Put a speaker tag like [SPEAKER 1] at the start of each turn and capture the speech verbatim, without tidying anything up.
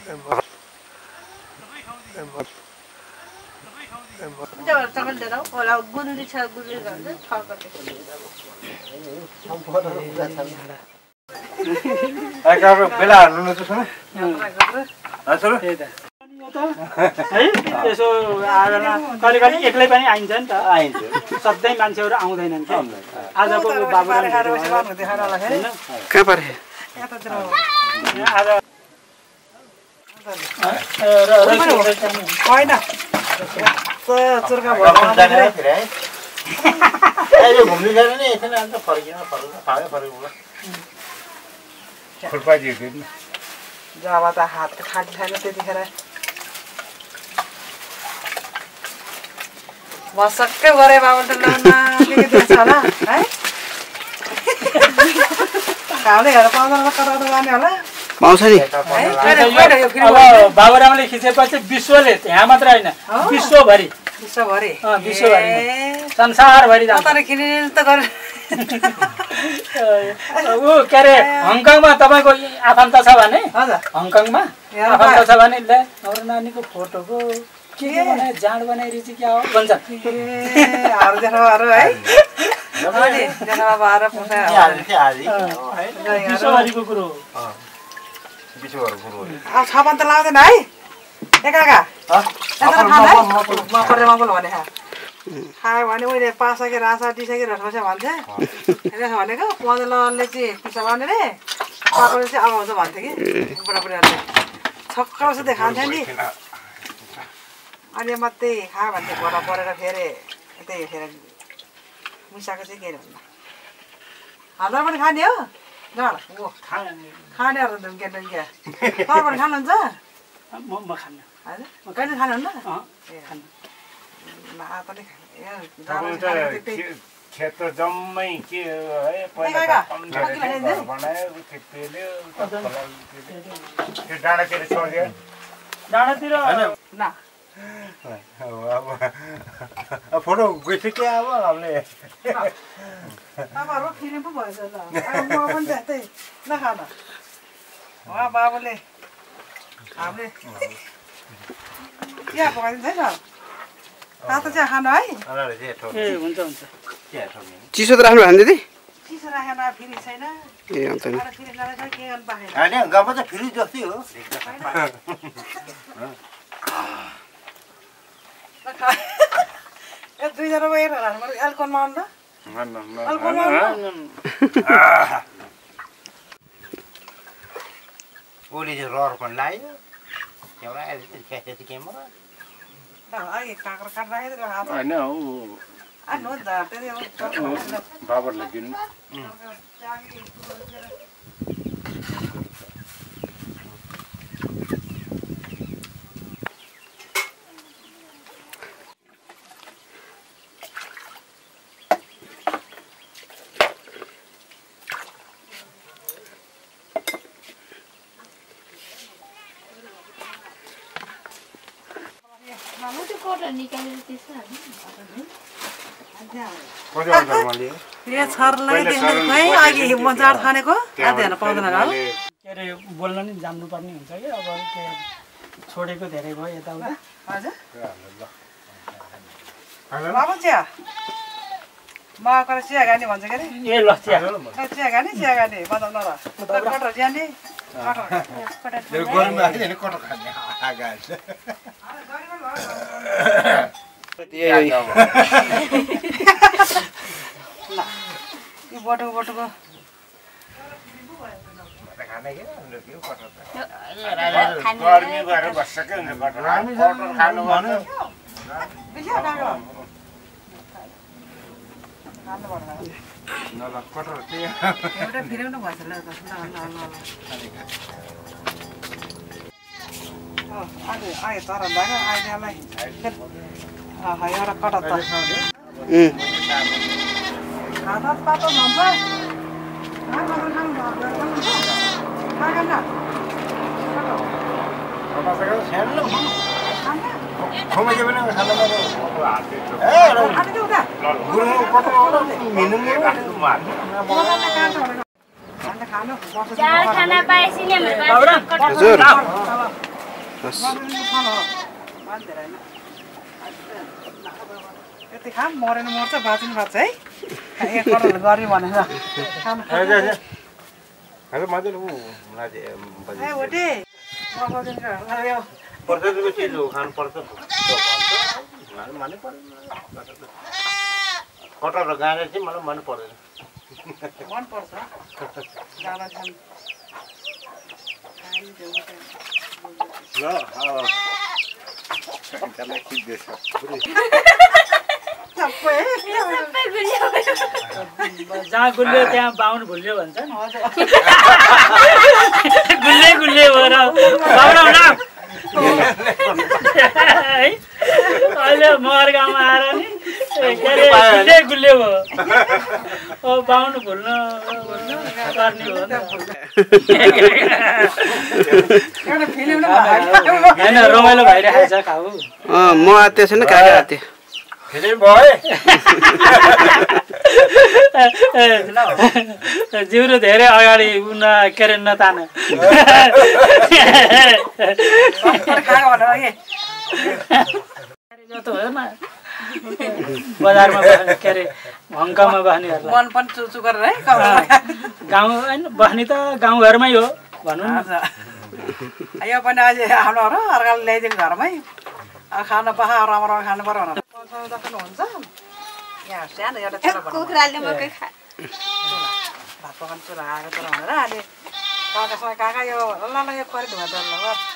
[SPEAKER 1] जब चकल देना वाला गुंडी छा गुंडी करते खा करते
[SPEAKER 2] आकार बेला हाल्नु न त सुन हजुर
[SPEAKER 3] है यसो आजमा कहिले कहिले एक्लै पनि आइन्छ नि त
[SPEAKER 2] आइन्छ
[SPEAKER 3] सधैँ मान्छेहरू आउँदैनन् कि आजको बाबुराम
[SPEAKER 4] कहाँ परे
[SPEAKER 3] आज
[SPEAKER 1] होइन चुर्का भयो
[SPEAKER 2] घुम्नु जाने नि एकछिन अन्त फर्किन फर्किन खाए फर्किनु फुलपाजी हेर्नु
[SPEAKER 1] जब त हात खाटी छैन त्यतिखेर मसक्कै गरे बाबा त लाउन दिएछ होला है खाउने हेर पाउँदैन कताकता जाने होला
[SPEAKER 4] पाउँछ नि
[SPEAKER 3] अब बाबुरामले खिचेपछि विश्वले यहाँ मात्र होइन विश्वभरि
[SPEAKER 1] विश्वभरि
[SPEAKER 3] विश्वभरि संसारभरि जान्छ
[SPEAKER 1] त गरे
[SPEAKER 3] ऊ के अरे हङकङमा तपाईँको आफन्त छ भने
[SPEAKER 1] हजुर
[SPEAKER 3] हङकङमा आफन्त छ भने ल हाम्रो नानीको फोटोको के के बनाए जाँड बनाइरहेछ क्या हो भन्छ
[SPEAKER 1] हार देखाएर है अनि देखाएर पुछे
[SPEAKER 3] विश्वभरिको कुरो
[SPEAKER 2] विश्वभरिको कुरो
[SPEAKER 1] अब छ भने त लाउँदैन है एकाका भने खायो भने उहिले पासके रासा टिसके रसबसे भन्छ त्यसो भनेको मदनले चाहिँ पिसा गर्ने रे पाकोले चाहिँ अब आउँछ भन्थ्यो कि बुढाबुढीहरूले छक्क जस्तो देखाउँथ्यो नि अनि मात्रै खा भन्थ्यो घोडा परेर फेरि त्यही फेरि मिसाएको चाहिँ के भन्नु हाम्रो पनि खाने हो जाँड ओ खानेहरू धुम्के धुम्के तपाईँ पनि खानुहुन्छ
[SPEAKER 3] म म खान्न
[SPEAKER 1] हजुर कहिले खानुहुन्न
[SPEAKER 3] ए खान्न
[SPEAKER 2] खेत जम्मै के है पहिला बनायो त्यो डाँडातिर छोड्यो
[SPEAKER 3] डाँडातिर
[SPEAKER 1] न
[SPEAKER 2] अब फोटो गइसक्यो के अब हामीले
[SPEAKER 1] तपाईँहरू फिल्म पो भएछ ल म पनि त्यस्तै नखान उहाँ बाबुले हामीले चिया पकाइदिन्छ है सर तातो चिया खानु है
[SPEAKER 3] ए हुन्छ हुन्छ
[SPEAKER 4] चिसो त राख्नु भएन दिदी
[SPEAKER 1] चिसो राखेन फ्रिज छैन
[SPEAKER 4] ए अन्त नि
[SPEAKER 1] फ्रिज नराखेर के गर्नु पाएन
[SPEAKER 2] हैन गफ त फ्रिज जस्तै हो
[SPEAKER 1] ए दुईजना गएर राख्नु एल्कोहलमा आउनु त एल्कोहलमा आउनु
[SPEAKER 2] ओली चाहिँ रहर पनि लाग्यो एउटा क्यासेट क्यामेरा
[SPEAKER 1] अहिले काँक्रो काट राखेर हात
[SPEAKER 2] होइन हौ
[SPEAKER 1] आउनु नि त त्यही
[SPEAKER 2] बाबरलाई दिनु
[SPEAKER 1] ए छरलाई देख्दै अघि मजाड खानेको आज हेर्न पाउँदैन होला
[SPEAKER 3] के अरे बोल्न नि जान्नु पर्ने हुन्छ कि अब के छोडेको धेरै भयो यताउता
[SPEAKER 1] हजुर बाबु चिया मकर चिया गानी भन्छ के अरे
[SPEAKER 3] ए ल चिया
[SPEAKER 1] चिया गानी चिया गानी बताउन ल कटर ज्यानी कटर
[SPEAKER 2] गरममा हैन कटर खाने आगा
[SPEAKER 1] यो बटुको बटुको
[SPEAKER 2] खाने के के कटर गर्मी भएर बस्सक्यो नि कटर कटर खानु भन्नु
[SPEAKER 1] बिस्या डाँडो खानु पर्दैन
[SPEAKER 2] न ल कटर त्यही
[SPEAKER 1] एउटा फिराउनु भएछ ल ल ल ल अहिले आयो तर लाग्यो आइडियालाई एउटा कटर त खाना पातो भन्छ खानु
[SPEAKER 2] खोमा के पनि खाना ए गुरु कटर मिनु
[SPEAKER 1] खानु
[SPEAKER 5] चार खाना पाएपछि नि हाम्रो
[SPEAKER 4] हजुर हस्
[SPEAKER 1] यति खाम मरेन मर्छ बाँच्नु बाँच्छ है एक करोड गऱ्यो भनेर
[SPEAKER 2] Ada macam tu, nak je bagi.
[SPEAKER 1] ए ओटे म बदिन ल
[SPEAKER 2] पर्छ त्यो चिज हो खानु पर्छ मलाई मनै पर्दैन कटर र गाने चाहिँ मलाई मन पर्दैन
[SPEAKER 1] मन पर्छ जाडा खान
[SPEAKER 2] ल अब कले खिच्दैछ
[SPEAKER 1] सबै
[SPEAKER 3] सबै गुलियो जहाँ गुलियो त्यहाँ बाहुन भुल्यो भन्छन् गुल्ले गुल्ले भएर बाहुन अहिले मर गाउँमा आएर नि के अरे गुल्ले गुल्ले भयो ओ बाहुन भुल्न भुल्न पर्ने हो
[SPEAKER 1] एउटा फिल्म न
[SPEAKER 3] होइन रमाइलो भइरहेको छ खाऊ
[SPEAKER 4] म आते छैन काका आते
[SPEAKER 2] फिल्म भयो
[SPEAKER 3] जिउरो धेरै अगाडि उन के अरे नतान बजारमा के अरे हङ्कामा बस्नेहरूलाई
[SPEAKER 1] मन पनि चुचु गरेर है
[SPEAKER 3] गाउँ होइन बस्ने त गाउँघरमै हो भनौँ न
[SPEAKER 1] यो पनि अझै आफ्नो र अर्काले ल्याइदिनु घरमै खाना पखा राम्रो राम्रो खानु पर्यो भनेर हुन्छ यहाँ सानो एउटा
[SPEAKER 5] कुखुराले मकै खा
[SPEAKER 1] भात पकाउनु चुला आएको चुला भनेर अहिले काकासँग काका यो ल ल यो खरि धुवा त ल